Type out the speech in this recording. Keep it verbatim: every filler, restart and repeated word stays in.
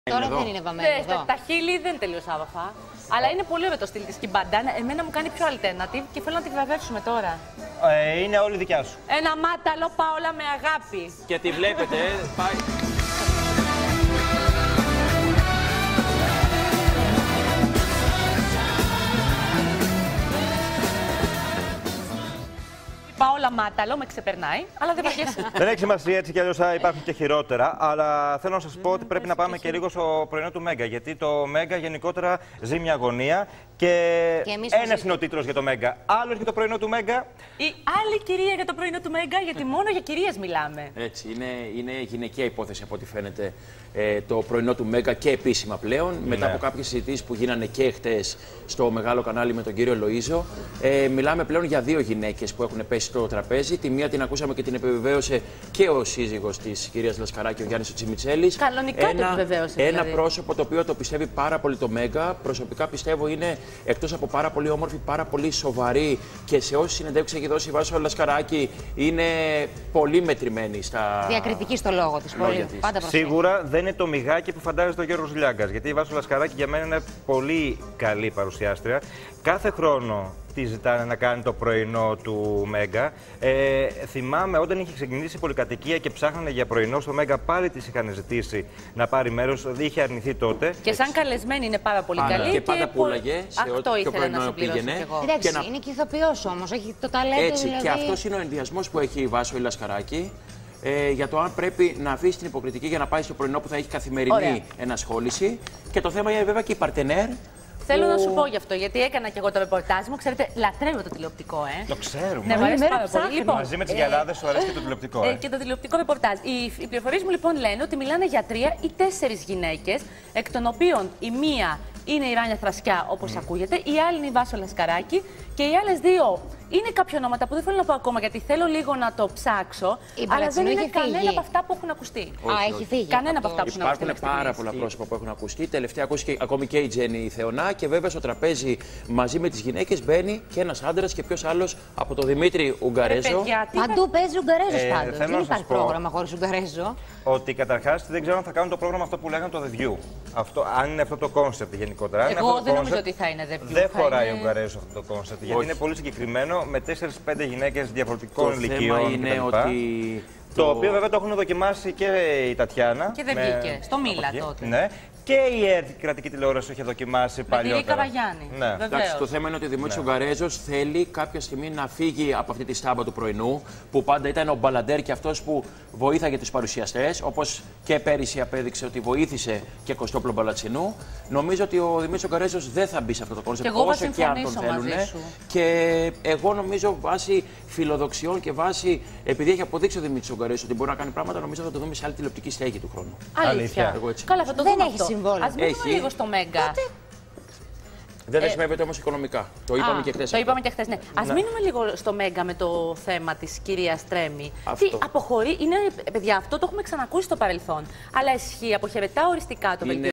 Τώρα δεν είναι βαμμένο ναι, εδώ. Τα χείλη δεν τελείως άβαφα. Αλλά είναι πολύ ωραίο το στυλ της Κιμπάντα. Εμένα μου κάνει πιο alternative και θέλω να τη βραβεύσουμε τώρα. Ε, είναι όλη δικιά σου. Ένα μάταλο Πάολα με αγάπη. Και τη βλέπετε, πάει. Πάολα μάταλο, με ξεπερνάει, αλλά δεν βαριέσαι. Δεν έχει σημασία, έτσι κι αλλιώς θα υπάρχουν και χειρότερα. Αλλά θέλω να σας πω ότι πρέπει να πάμε και λίγο στο πρωινό του Μέγκα. Γιατί το Μέγκα γενικότερα ζει μια αγωνία. Και, και ένας είναι ο τίτλος για το Μέγκα. Άλλος για το πρωινό του Μέγκα. Η άλλη κυρία για το πρωινό του Μέγκα, γιατί μόνο για κυρίες μιλάμε. Έτσι, είναι, είναι γυναικεία υπόθεση από ό,τι φαίνεται ε, το πρωινό του Μέγκα και επίσημα πλέον. Ναι. Μετά από κάποιες συζητήσεις που γίνανε και χτες στο μεγάλο κανάλι με τον κύριο Λοΐζο. Ε, μιλάμε πλέον για δύο γυναίκες που έχουν πέσει στο τραπέζι. Τη μία την ακούσαμε και την επιβεβαίωσε και ο σύζυγος της κυρίας Λασκαράκη, ο Γιάννης Τσιμιτσέλης. Κανονικά ένα, το επιβεβαίωσε. Ένα δηλαδή. πρόσωπο το οποίο το πιστεύει πάρα πολύ το Μέγκα. Προσωπικά πιστεύω είναι εκτός από πάρα πολύ όμορφη, πάρα πολύ σοβαρή και σε όσες συνεντεύξεις έχει δώσει η Βάσο Λασκαράκη είναι πολύ μετρημένη στα. Διακριτική στο λόγο της. Πολύ. Πάντα Σίγουρα δεν είναι το μυγάκι που φαντάζεται ο Γιώργος Λιάγκας. Γιατί η Βάσο Λασκαράκη για μένα είναι πολύ καλή παρουσιάστρια. Κάθε χρόνο τη ζητάνε να κάνει το πρωινό του Μέγκα. Ε, θυμάμαι όταν είχε ξεκινήσει η πολυκατοικία και ψάχνανε για πρωινό στο Μέγκα, πάλι τη είχαν ζητήσει να πάρει μέρος. Δεν είχε αρνηθεί τότε. Και σαν καλεσμένη είναι πάρα πολύ πάντα. καλή. Και, και πάντα πουλάγε σε ό,τι πρωινό πήγαινε. Εντάξει, να... είναι και ηθοποιός όμως, έχει το ταλέντο. Έτσι, δηλαδή. και αυτός είναι ο ενδιασμός που έχει η Βάσο Λασκαράκη. Ε, για το αν πρέπει να αφήσει την υποκριτική για να πάει στο πρωινό που θα έχει καθημερινή Ωραία. ενασχόληση. Και το θέμα είναι βέβαια και η παρτενέρ. Θέλω να σου πω γι' αυτό, γιατί έκανα και εγώ το ρεπορτάζ μου. Ξέρετε, λατρεύω το τηλεοπτικό, ε. Το ξέρουμε. Ναι, μου αρέσει πάρα πολύ. Λοιπόν, μαζί με τις γυαλάδες σου αρέσει και το τηλεοπτικό, ε. ε. Και το τηλεοπτικό ρεπορτάζ. Οι, οι πληροφορίες μου λοιπόν λένε ότι μιλάνε για τρία ή τέσσερις γυναίκες, εκ των οποίων η μία είναι η Ράνια Θρασκιά, όπως mm. ακούγεται, η άλλη είναι η Βάσο Λασκαράκη και οι άλλες δύο είναι κάποια ονόματα που δεν θέλω να πω ακόμα γιατί θέλω λίγο να το ψάξω. Η αλλά δεν είναι κανένα φύγει. από αυτά που έχουν ακουστεί. Όχι, Α, έχει φύγει. Κανένα από αυτά που έχουν ακουστεί. Υπάρχουν πάρα πολλά πρόσωπα που έχουν ακουστεί. Τελευταία ακούστηκε ακόμη και η Τζέννη Θεωνά και βέβαια στο τραπέζι μαζί με τις γυναίκες μπαίνει και ένας άντρας και ποιος άλλος από τον Δημήτρη Ουγγαρέζο. Παντού παίζει Ουγγαρέζος ε, πάντως. Δεν υπάρχει πρόγραμμα χωρίς Ουγγαρέζο. Ότι καταρχάς δεν ξέρω αν θα κάνουν το πρόγραμμα αυτό που λέγανε το The View. Αυτό, αν είναι αυτό το κόνσεπτ γενικότερα. Εγώ δεν νομίζω ότι θα είναι The View. Δεν χωράει ο Ουγγαρέζος αυτό το κόνσεπτ. Γιατί είναι πολύ συγκεκριμένο με τέσσερις πέντε γυναίκες διαφορετικών ηλικιών. Το θέμα είναι ότι. Το οποίο βέβαια το έχουν δοκιμάσει και η Τατιάνα. Και δεν με... βγήκε. Στο Μίλα τότε. Ναι. Και η ΕΡΤ, η κρατική τηλεόραση, είχε δοκιμάσει παλιότερα. Με τη Καραγιάννη. Ναι. Εντάξει, το θέμα είναι ότι ο Δημήτρης ναι. Ουγγαρέζος θέλει κάποια στιγμή να φύγει από αυτή τη στάμπα του πρωινού, που πάντα ήταν ο μπαλαντέρ και αυτός που βοήθαγε τους παρουσιαστές, όπως και πέρυσι απέδειξε ότι βοήθησε και Κωστόπουλο Μπαλατσινού. Νομίζω ότι ο Δημήτρης Ουγγαρέζος δεν θα μπει σε αυτό το κόνσεπτ, όσο και αν τον θέλουν. Και εγώ νομίζω βάσει φιλοδοξιών και βάσει, επειδή έχει αποδείξει ο Δημήτρης Ουγγαρέζος ότι μπορεί να κάνει πράγματα, νομίζω θα το δούμε σε άλλη τηλεοπτική στέγη του χρόνου. Αλήθεια. Καλά, θα το δεν δούμε έχει συμβόλαιο. Ας μείνουμε λίγο στο Μέγκα. Τότε... Δεν δεσμεύεται όμως οικονομικά. Το είπαμε Α, και χθες. Το είπαμε και χθες, ναι. Ας ναι. μείνουμε λίγο στο Μέγκα με το θέμα της κυρίας Τρέμι. Αυτό. Τι αποχωρεί, είναι, παιδιά, αυτό το έχουμε ξανακούσει στο παρελθόν. Αλλά ισχύει, αποχαιρετά οριστικά το